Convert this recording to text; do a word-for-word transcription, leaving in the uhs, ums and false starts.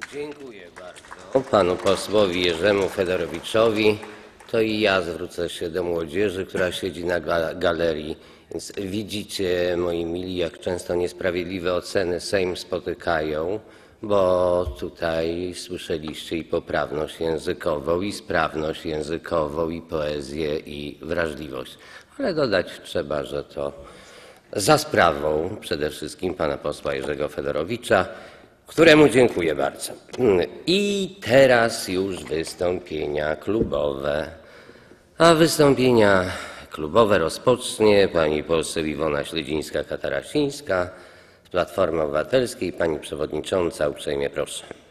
Dziękuję bardzo panu posłowi Jerzemu Fedorowiczowi. To i ja zwrócę się do młodzieży, która siedzi na galerii. Więc widzicie, moi mili, jak często niesprawiedliwe oceny Sejm spotykają, bo tutaj słyszeliście i poprawność językową, i sprawność językową, i poezję, i wrażliwość. Ale dodać trzeba, że to za sprawą przede wszystkim pana posła Jerzego Fedorowicza, któremu dziękuję bardzo. I teraz już wystąpienia klubowe. A wystąpienia klubowe rozpocznie pani poseł Iwona Śledzińska-Katarasińska z Platformy Obywatelskiej. Pani przewodnicząca, uprzejmie proszę.